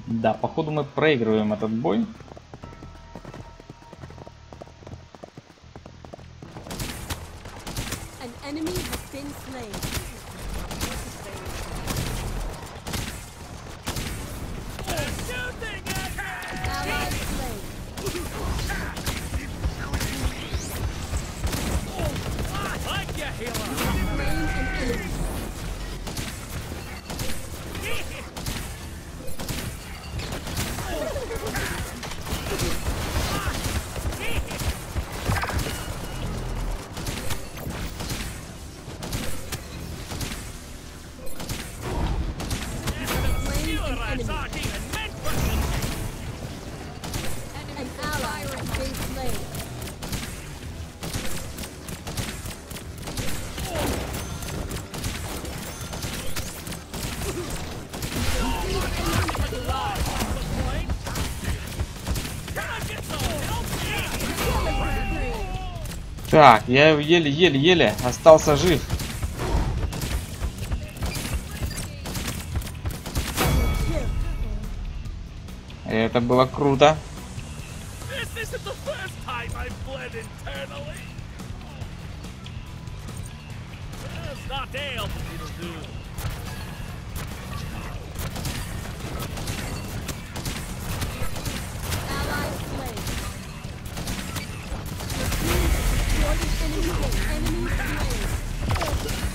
Да, походу мы проигрываем этот бой. An enemy has been slain. Ally slain. Slain an enemy. Slain an enemy. An ally has been slain. Так, я еле-еле-еле остался жив. Это было круто. Ally slain. Your team has destroyed an enemy. Enemy slain.